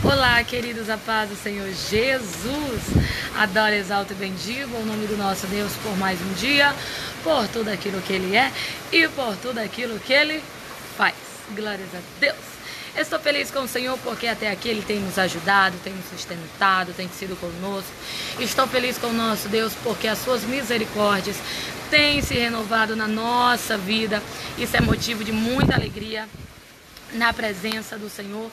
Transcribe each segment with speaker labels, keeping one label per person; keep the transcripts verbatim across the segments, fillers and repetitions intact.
Speaker 1: Olá, queridos, a paz do Senhor Jesus. Adoro, exalto e bendigo o nome do nosso Deus por mais um dia, por tudo aquilo que Ele é e por tudo aquilo que Ele faz. Glórias a Deus. Estou feliz com o Senhor porque até aqui Ele tem nos ajudado, tem nos sustentado, tem sido conosco. Estou feliz com o nosso Deus porque as suas misericórdias têm se renovado na nossa vida. Isso é motivo de muita alegria na presença do Senhor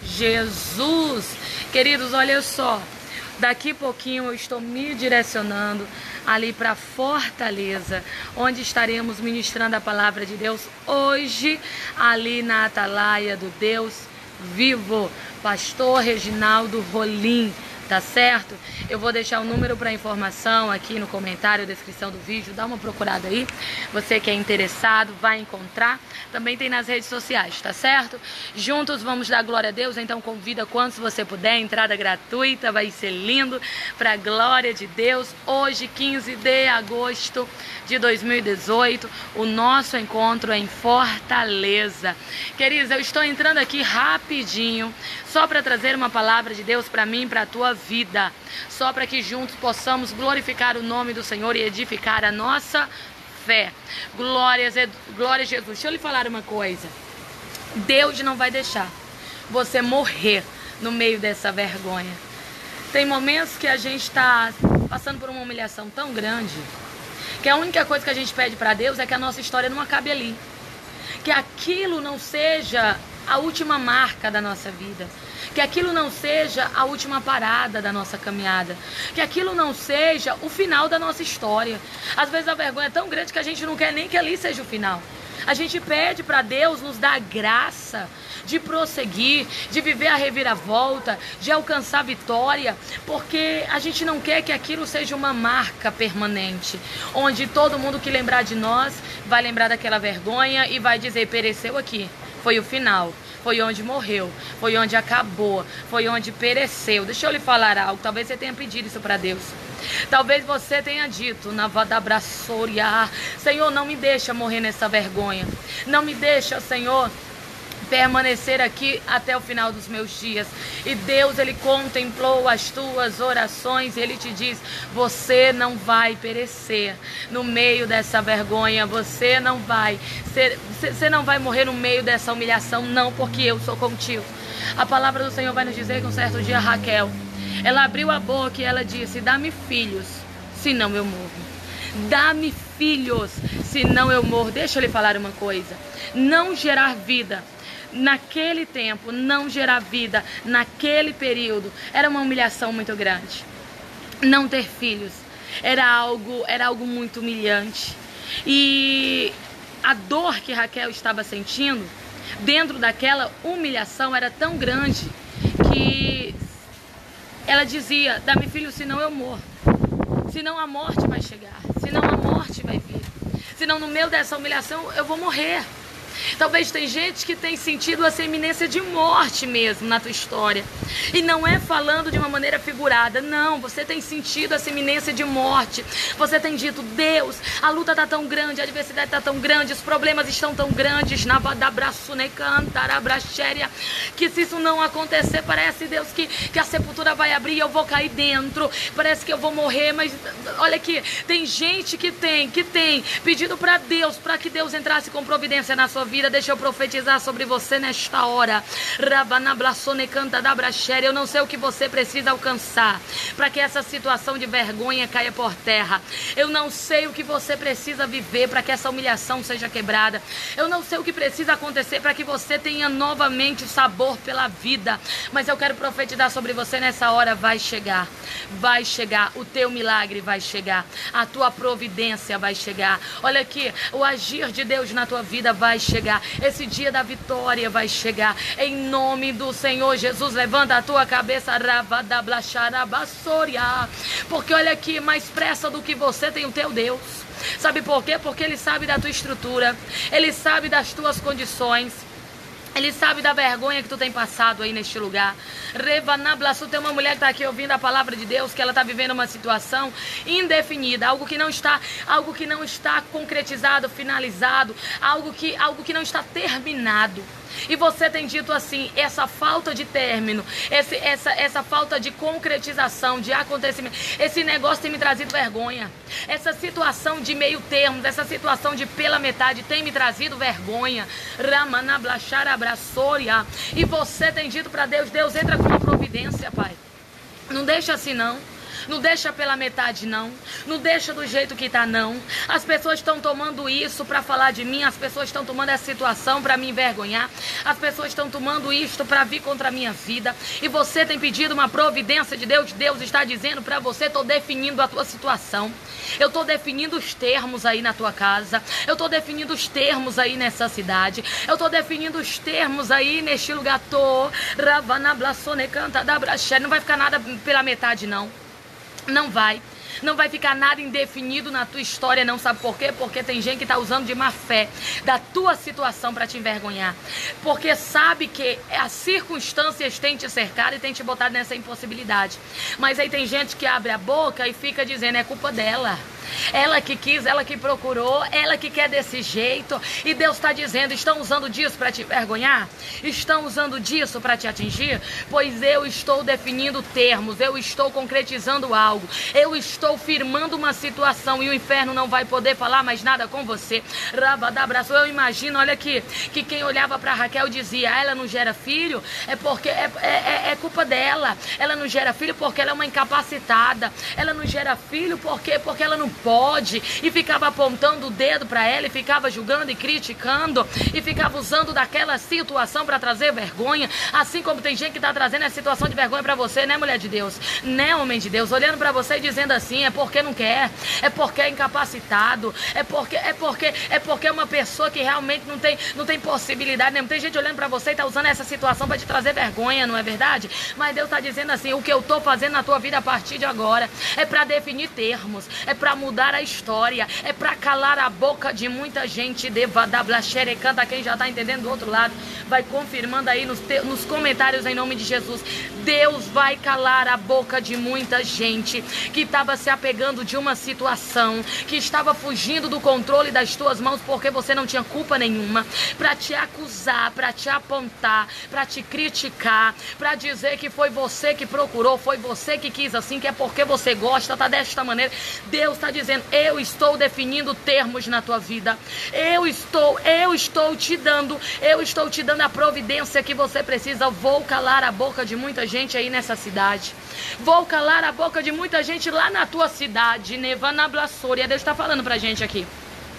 Speaker 1: Jesus. Queridos, olha só, daqui a pouquinho eu estou me direcionando ali para Fortaleza, onde estaremos ministrando a palavra de Deus hoje, ali na Atalaia do Deus Vivo, pastor Reginaldo Rolim. Tá certo? Eu vou deixar o número para informação aqui no comentário, descrição do vídeo. Dá uma procurada aí. Você que é interessado vai encontrar. Também tem nas redes sociais, tá certo? Juntos vamos dar glória a Deus. Então convida quantos você puder. Entrada gratuita, vai ser lindo. Pra glória de Deus. Hoje, quinze de agosto de dois mil e dezoito, o nosso encontro é em Fortaleza. Queridos, eu estou entrando aqui rapidinho, só para trazer uma palavra de Deus para mim e para a tua vida, só para que juntos possamos glorificar o nome do Senhor e edificar a nossa fé. Glórias, glória a Jesus. Deixa eu lhe falar uma coisa. Deus não vai deixar você morrer no meio dessa vergonha. Tem momentos que a gente está passando por uma humilhação tão grande que a única coisa que a gente pede para Deus é que a nossa história não acabe ali, que aquilo não seja a última marca da nossa vida, que aquilo não seja a última parada da nossa caminhada, que aquilo não seja o final da nossa história. Às vezes a vergonha é tão grande que a gente não quer nem que ali seja o final. A gente pede para Deus nos dar graça de prosseguir, de viver a reviravolta, de alcançar vitória, porque a gente não quer que aquilo seja uma marca permanente, onde todo mundo que lembrar de nós vai lembrar daquela vergonha e vai dizer: pereceu aqui, foi o final, foi onde morreu, foi onde acabou, foi onde pereceu. Deixa eu lhe falar algo, talvez você tenha pedido isso para Deus. Talvez você tenha dito na Vadabrassoria: Senhor, não me deixa morrer nessa vergonha, não me deixa, Senhor, permanecer aqui até o final dos meus dias. E Deus, Ele contemplou as tuas orações e Ele te diz: você não vai perecer no meio dessa vergonha, você não vai ser, você não vai morrer no meio dessa humilhação, não, porque eu sou contigo. A palavra do Senhor vai nos dizer que um certo dia Raquel, ela abriu a boca e ela disse: dá-me filhos, senão eu morro. Dá-me filhos, senão eu morro. Deixa eu lhe falar uma coisa. Não gerar vida naquele tempo, não gerar vida naquele período, era uma humilhação muito grande. Não ter filhos era algo, era algo muito humilhante. E a dor que Raquel estava sentindo dentro daquela humilhação era tão grande que ela dizia: dá-me filho, senão eu morro. Senão a morte vai chegar, senão a morte vai vir, senão no meio dessa humilhação eu vou morrer. Talvez tem gente que tem sentido essa iminência de morte mesmo na tua história. E não é falando de uma maneira figurada, não. Você tem sentido essa iminência de morte. Você tem dito: Deus, a luta está tão grande, a adversidade está tão grande, os problemas estão tão grandes, que se isso não acontecer, parece, Deus, que, que a sepultura vai abrir e eu vou cair dentro. Parece que eu vou morrer, mas olha aqui, tem gente que tem, que tem pedido para Deus, para que Deus entrasse com providência na sua vida. Deixa eu profetizar sobre você nesta hora. Eu não sei o que você precisa alcançar para que essa situação de vergonha caia por terra. Eu não sei o que você precisa viver para que essa humilhação seja quebrada. Eu não sei o que precisa acontecer para que você tenha novamente o sabor pela vida. Mas eu quero profetizar sobre você nessa hora. Vai chegar, vai chegar, o teu milagre vai chegar, a tua providência vai chegar. Olha aqui, o agir de Deus na tua vida vai chegar. Esse dia da vitória vai chegar. Em nome do Senhor Jesus, levanta a tua cabeça, porque olha aqui, mais pressa do que você tem o teu Deus. Sabe por quê? Porque Ele sabe da tua estrutura, Ele sabe das tuas condições, Ele sabe da vergonha que tu tem passado aí neste lugar. Revanablaçu, tem uma mulher que está aqui ouvindo a palavra de Deus, que ela está vivendo uma situação indefinida, algo que não está, algo que não está concretizado, finalizado, algo que, algo que não está terminado. E você tem dito assim, essa falta de término, esse, essa, essa falta de concretização, de acontecimento, esse negócio tem me trazido vergonha. Essa situação de meio termo, essa situação de pela metade tem me trazido vergonha. E você tem dito para Deus, Deus, entra com uma providência, Pai. Não deixa assim não. Não deixa pela metade não, não deixa do jeito que tá não. As pessoas estão tomando isso para falar de mim, as pessoas estão tomando essa situação para me envergonhar, as pessoas estão tomando isto para vir contra a minha vida. E você tem pedido uma providência de Deus. Deus está dizendo para você, tô definindo a tua situação. Eu tô definindo os termos aí na tua casa. Eu tô definindo os termos aí nessa cidade. Eu tô definindo os termos aí neste lugar. Tô não vai ficar nada pela metade não. Não vai. Não vai ficar nada indefinido na tua história, não. Sabe por quê? Porque tem gente que está usando de má fé da tua situação para te envergonhar. Porque sabe que as circunstâncias têm te cercado e têm te botado nessa impossibilidade. Mas aí tem gente que abre a boca e fica dizendo, é culpa dela. Ela que quis, ela que procurou, ela que quer desse jeito. E Deus está dizendo, estão usando disso para te envergonhar? Estão usando disso para te atingir? Pois eu estou definindo termos, eu estou concretizando algo, eu estou firmando uma situação e o inferno não vai poder falar mais nada com você. Rabadabraço, eu imagino, olha aqui, que quem olhava para Raquel dizia, ela não gera filho, é porque é, é, é culpa dela. Ela não gera filho porque ela é uma incapacitada. Ela não gera filho porque, porque ela não pode, e ficava apontando o dedo para ela, e ficava julgando e criticando, e ficava usando daquela situação para trazer vergonha, assim como tem gente que está trazendo essa situação de vergonha para você, né, mulher de Deus, né, homem de Deus, olhando para você e dizendo assim, é porque não quer, é porque é incapacitado, é porque é porque é porque é uma pessoa que realmente não tem, não tem possibilidade, né? Tem gente olhando para você e está usando essa situação para te trazer vergonha, não é verdade? Mas Deus está dizendo assim, o que eu estou fazendo na tua vida a partir de agora é para definir termos, é para mudar a história, é para calar a boca de muita gente. Canta, quem já está entendendo do outro lado, vai confirmando aí nos, te, nos comentários em nome de Jesus. Deus vai calar a boca de muita gente que estava se apegando de uma situação, que estava fugindo do controle das tuas mãos porque você não tinha culpa nenhuma, para te acusar, para te apontar, para te criticar, para dizer que foi você que procurou, foi você que quis assim, que é porque você gosta, tá desta maneira. Deus está dizendo, eu estou definindo termos na tua vida. Eu estou, eu estou te dando, eu estou te dando a providência que você precisa. Vou calar a boca de muita gente aí nessa cidade. Vou calar a boca de muita gente lá na tua cidade. Nevana Blassória. Deus está falando pra gente aqui.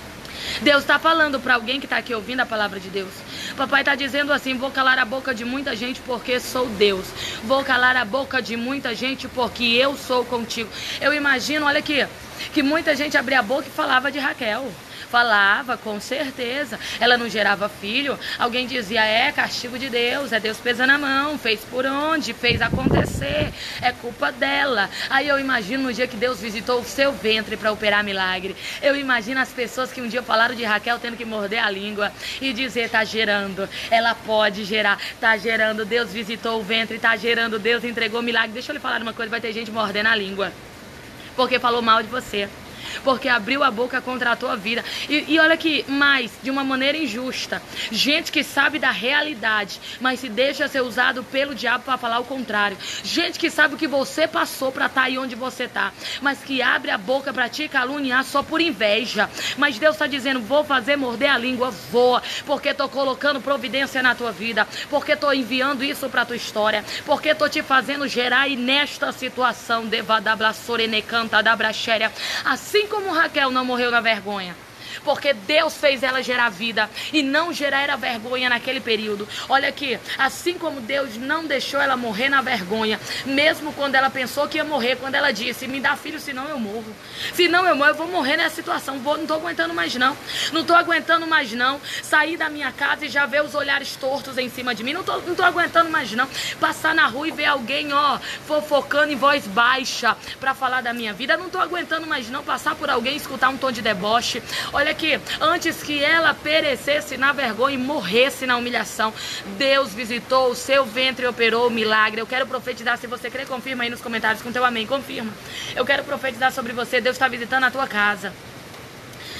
Speaker 1: Deus está falando para alguém que está aqui ouvindo a palavra de Deus. Papai está dizendo assim, vou calar a boca de muita gente porque sou Deus. Vou calar a boca de muita gente porque eu sou contigo. Eu imagino, olha aqui, que muita gente abria a boca e falava de Raquel. Falava, com certeza. Ela não gerava filho. Alguém dizia, é castigo de Deus, é Deus pesando a mão, fez por onde, fez acontecer, é culpa dela. Aí eu imagino no dia que Deus visitou o seu ventre para operar milagre. Eu imagino as pessoas que um dia falaram de Raquel tendo que morder a língua e dizer, tá gerando, ela pode gerar, tá gerando, Deus visitou o ventre, tá gerando, Deus entregou milagre. Deixa eu lhe falar uma coisa, vai ter gente mordendo a língua porque falou mal de você, porque abriu a boca contra a tua vida. E, e olha aqui, mais, de uma maneira injusta. Gente que sabe da realidade, mas se deixa ser usado pelo diabo para falar o contrário. Gente que sabe o que você passou para estar aí onde você está, mas que abre a boca para te caluniar só por inveja. Mas Deus está dizendo, vou fazer morder a língua, voa, porque estou colocando providência na tua vida, porque estou enviando isso para a tua história, porque estou te fazendo gerar aí nesta situação, devadablassorenecanta da brachéria, assim como Raquel não morreu na vergonha, porque Deus fez ela gerar vida e não gerar a vergonha naquele período. Olha aqui, assim como Deus não deixou ela morrer na vergonha, mesmo quando ela pensou que ia morrer, quando ela disse, me dá filho, senão eu morro. Senão eu morro, eu vou morrer nessa situação, vou, não estou aguentando mais não, não estou aguentando mais não, sair da minha casa e já ver os olhares tortos em cima de mim, não estou não tô aguentando mais não, passar na rua e ver alguém, ó, fofocando em voz baixa para falar da minha vida, não estou aguentando mais não, passar por alguém e escutar um tom de deboche. Olha aqui, antes que ela perecesse na vergonha e morresse na humilhação, Deus visitou o seu ventre e operou o milagre. Eu quero profetizar, se você crer, confirma aí nos comentários com teu amém, confirma. Eu quero profetizar sobre você, Deus está visitando a tua casa.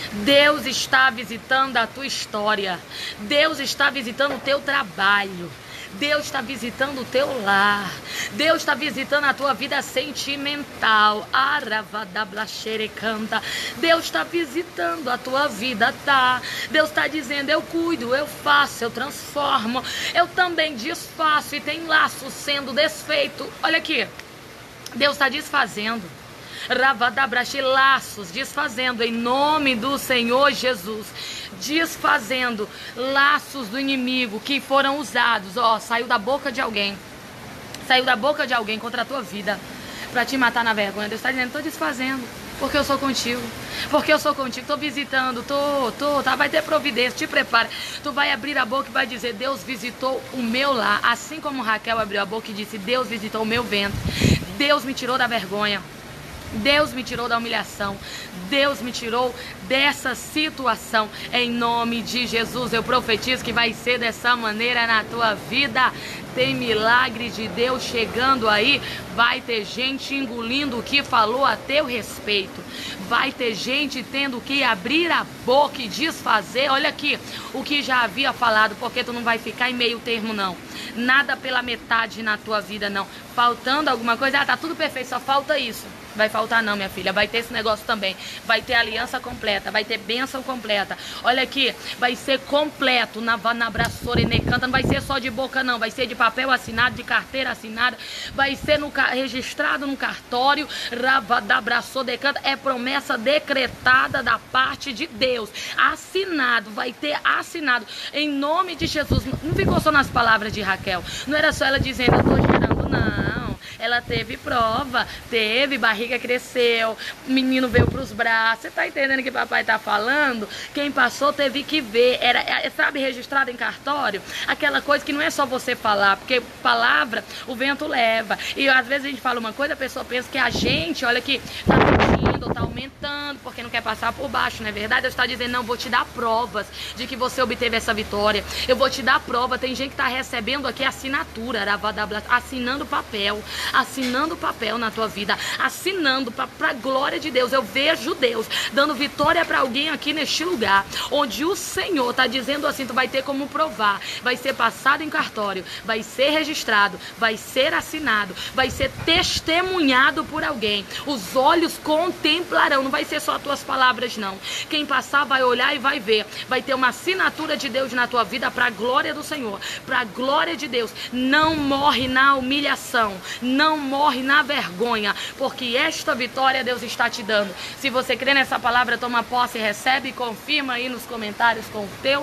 Speaker 1: Deus está visitando a tua história. Deus está visitando o teu trabalho. Deus está visitando o teu lar. Deus está visitando a tua vida sentimental. Deus está visitando a tua vida, tá? Deus está dizendo, eu cuido, eu faço, eu transformo. Eu também desfaço e tem laços sendo desfeito. Olha aqui, Deus está desfazendo. Ravadabrashi, laços, desfazendo em nome do Senhor Jesus. Desfazendo laços do inimigo que foram usados, ó, saiu da boca de alguém, saiu da boca de alguém contra a tua vida, para te matar na vergonha. Deus está dizendo, tô desfazendo, porque eu sou contigo, porque eu sou contigo, tô visitando, tô, tô, tá, vai ter providência, te prepara, tu vai abrir a boca e vai dizer, Deus visitou o meu lar, assim como Raquel abriu a boca e disse, Deus visitou o meu ventre, Deus me tirou da vergonha, Deus me tirou da humilhação, Deus me tirou dessa situação. Em nome de Jesus, eu profetizo que vai ser dessa maneira na tua vida. Tem milagre de Deus chegando aí. Vai ter gente engolindo o que falou a teu respeito. Vai ter gente tendo que abrir a boca e desfazer. Olha aqui, o que já havia falado, porque tu não vai ficar em meio termo, não. Nada pela metade na tua vida, não. Faltando alguma coisa, ah, tá tudo perfeito, só falta isso. Vai faltar não, minha filha, vai ter esse negócio também. Vai ter aliança completa, vai ter bênção completa. Olha aqui, vai ser completo. Na Vanabraçora e Necanta, não vai ser só de boca não, vai ser de papel assinado, de carteira assinada. Vai ser no, registrado no cartório. Ravadabraçou Decanta, é promessa decretada da parte de Deus. Assinado, vai ter assinado. Em nome de Jesus. Não ficou só nas palavras de Raquel. Não era só ela dizendo, eu tô gerando, não. Ela teve prova, teve, barriga cresceu, menino veio pros braços. Você tá entendendo o que papai tá falando? Quem passou teve que ver. Era, sabe, registrado em cartório? Aquela coisa que não é só você falar, porque palavra o vento leva. E às vezes a gente fala uma coisa, a pessoa pensa que a gente, olha aqui, tá mentindo, tá aumentando, porque não quer passar por baixo, não é verdade? Eu estou dizendo, não, vou te dar provas de que você obteve essa vitória. Eu vou te dar prova. Tem gente que tá recebendo aqui assinatura, assinando papel. Assinando papel na tua vida, assinando para a glória de Deus. Eu vejo Deus dando vitória para alguém aqui neste lugar, onde o Senhor está dizendo assim, tu vai ter como provar, vai ser passado em cartório, vai ser registrado, vai ser assinado, vai ser testemunhado por alguém. Os olhos contemplarão, não vai ser só as tuas palavras não. Quem passar vai olhar e vai ver, vai ter uma assinatura de Deus na tua vida para a glória do Senhor, para a glória de Deus. Não morre na humilhação, não morre na vergonha, porque esta vitória Deus está te dando. Se você crê nessa palavra, toma posse, recebe e confirma aí nos comentários com o teu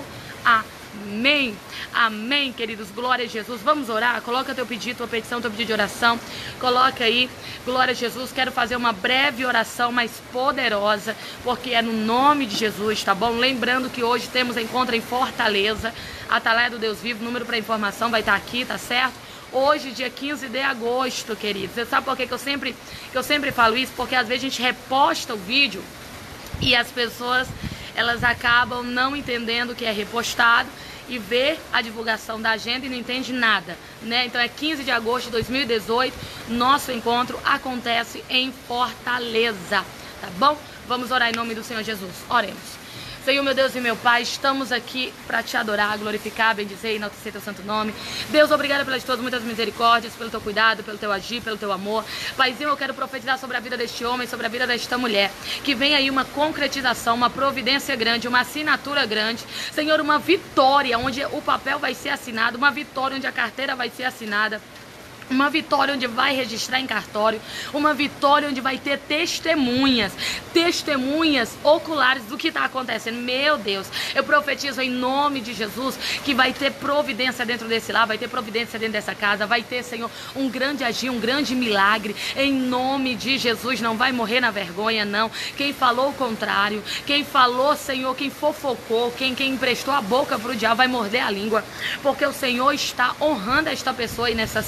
Speaker 1: amém. Amém, queridos. Glória a Jesus. Vamos orar? Coloca teu pedido, tua petição, teu pedido de oração. Coloca aí. Glória a Jesus. Quero fazer uma breve oração mais poderosa, porque é no nome de Jesus, tá bom? Lembrando que hoje temos encontro em Fortaleza. Atalaia do Deus Vivo. Número para informação vai estar aqui, tá certo? Hoje, dia quinze de agosto, queridos. Você sabe por que, que, eu sempre, que eu sempre falo isso? Porque às vezes a gente reposta o vídeo e as pessoas, elas acabam não entendendo o que é repostado e vê a divulgação da agenda e não entende nada, né? Então é quinze de agosto de dois mil e dezoito, nosso encontro acontece em Fortaleza, tá bom? Vamos orar em nome do Senhor Jesus. Oremos. Senhor, meu Deus e meu Pai, estamos aqui para te adorar, glorificar, bendizer e enaltecer teu santo nome. Deus, obrigada pelas tuas muitas misericórdias, pelo teu cuidado, pelo teu agir, pelo teu amor. Paizinho, eu quero profetizar sobre a vida deste homem, sobre a vida desta mulher. Que venha aí uma concretização, uma providência grande, uma assinatura grande. Senhor, uma vitória onde o papel vai ser assinado, uma vitória onde a carteira vai ser assinada. Uma vitória onde vai registrar em cartório, uma vitória onde vai ter testemunhas, testemunhas oculares do que está acontecendo. Meu Deus, eu profetizo em nome de Jesus que vai ter providência dentro desse lar, vai ter providência dentro dessa casa, vai ter, Senhor, um grande agir, um grande milagre. Em nome de Jesus, não vai morrer na vergonha, não. Quem falou o contrário, quem falou, Senhor, quem fofocou, quem, quem emprestou a boca para o diabo vai morder a língua, porque o Senhor está honrando esta pessoa aí nessa cidade.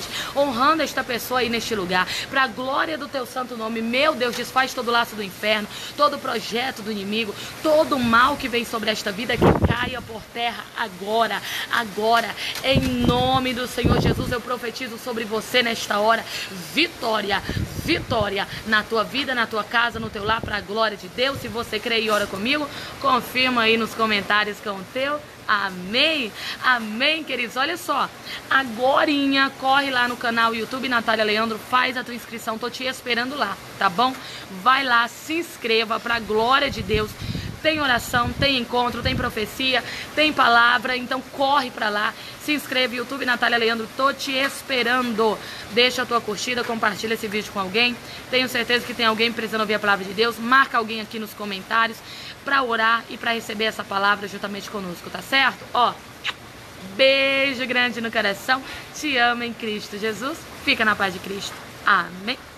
Speaker 1: honrando esta pessoa aí neste lugar, para a glória do teu santo nome. Meu Deus, desfaz todo o laço do inferno, todo o projeto do inimigo, todo o mal que vem sobre esta vida, que caia por terra agora, agora, em nome do Senhor Jesus. Eu profetizo sobre você nesta hora, vitória, vitória na tua vida, na tua casa, no teu lar, para a glória de Deus. Se você crê e ora comigo, confirma aí nos comentários com o teu amém, amém, queridos. Olha só, agorinha, corre lá no canal YouTube Natália Leandro, faz a tua inscrição, tô te esperando lá, tá bom? Vai lá, se inscreva, pra glória de Deus. Tem oração, tem encontro, tem profecia, tem palavra, então corre pra lá, se inscreve, YouTube Natália Leandro, tô te esperando. Deixa a tua curtida, compartilha esse vídeo com alguém, tenho certeza que tem alguém precisando ouvir a palavra de Deus. Marca alguém aqui nos comentários pra orar e pra receber essa palavra juntamente conosco, tá certo? Ó, beijo grande no coração, te amo em Cristo Jesus, fica na paz de Cristo, amém.